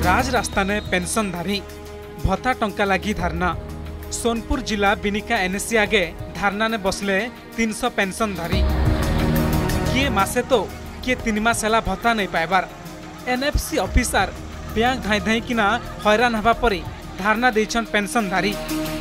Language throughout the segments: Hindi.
राज रास्ता ने पेंशनधारी भत्ता टंका लगी धारणा। सोनपुर जिला बिनिका एनएससी आगे धारणा ने बसले 300 पेंशनधारी। किए मासे तो किए 3 मास है भत्ता नहीं पाइबार। एनएफसी ऑफिसर बैंक धाई धाई किना हैरान हवा परी धारणा देछन पेंशनधारी।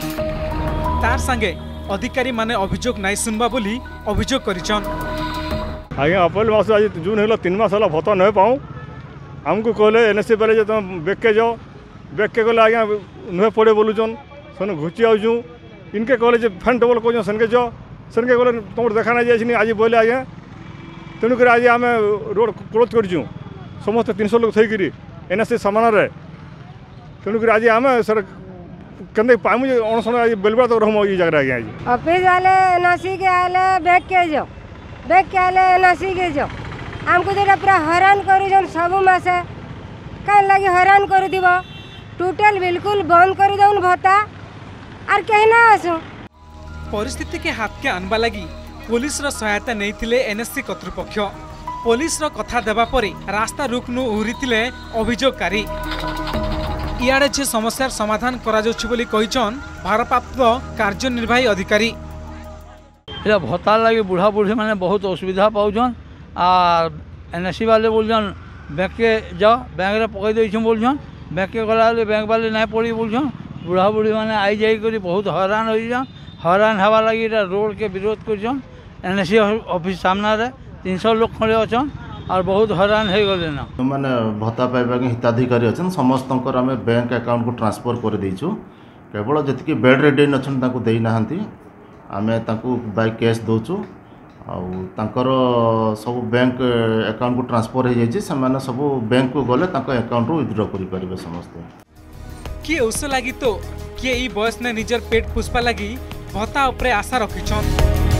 तार संगे अधिकारी माने अभियोग नहीं सुनबा बोली अभियोग करिछन। आज्ञा अप्रैल मास आज जून है 3 मास है भत्ता नहीं पाऊँ। आमको कहले एनएससी वाले जो तुम बेग के जाओ, बेग के गले आज्ञा नुहे पड़े बोलुचन सन घुची आऊँ। इनके कहले फैन टेबल कौन सन के जाओ, सन के कहले तुम देखा ना जाए आज बोले आज्ञा तेणुक आज आम रोड क्लोज करूँ समस्त 300 लोग थी एनएससी सामान तेणुक आज आम सर के पाइमु अणसन आज बेलबा तक रहूँ ये जगह आज्ञा ऑफिस वाले एनएससी के आले बेग के जाओ, बेग के आले एनएससी के जाओ। आमको जो पूरा हैरान कर सबू मासे कहीं लगी हैरान कर दिव टोटल बिल्कुल बंद कर दउन भत्ता आर कहीं ना आसू। परिस्थिति के हाथ के आनबा लगी पुलिस रो सहायता नहीं थिले एनएससी कर्तृपक्ष। पुलिस रो कथा देबा परी रास्ता रुकनु उहरीतिले अभियोगकारी। इयाडे जे समस्यार समाधान करा जाउछि बोली कहिछन भारप्राप्त कार्यनिर्वाही अधिकारी। एला भत्ता लगी बुढ़ा बुढ़ी माने बहुत असुविधा पाउछन। आ एनएससी वाले बोलछन बैंक के जाओ, बैंक रे पकई देछन बोलछन, बैंक के गला बैंक वाले नहीं पड़ी बोलछन। बुढ़ा बुढ़ी माने आई जाई करी बहुत हैरान होई जान। हैरान हवा लगी रोड के विरोध करछन। एनएससी ऑफिस सामना रे 300 लोग खड़े अछन और बहुत हैरान हो गले ना। माने भत्ता पाइबा के हिताधिकारी अछन समस्तंकर आमे बैंक अकाउंट को ट्रांसफर कर देइछु। केवल जति बेड रेडी अछन ताको देई नाहंती आमे ताको बाय कैश दोछु आउ तांकर सब बैंक अकाउंट को ट्रांसफर हो जाइए से माने सब बैंक को गले तांको अकाउंट रो विथड्रॉ करि परिबे समस्त। किए उस लगी तो किए ई बयस ने निजर पेट पुष्पा लगी भत्ता उपरे आशा रखिछन।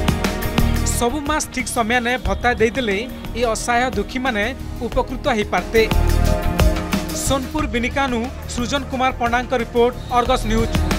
सबु मास ठीक समय ने भत्ता दे देले ए असहाय दुखी माने उपकृत हो पारते। सोनपुर बिनिकानु Srijan Kumar Panda report, Argus news.